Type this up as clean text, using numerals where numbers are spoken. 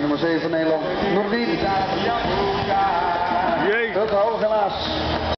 nummer 7 van Nederland, Noordien. Het hoog helaas.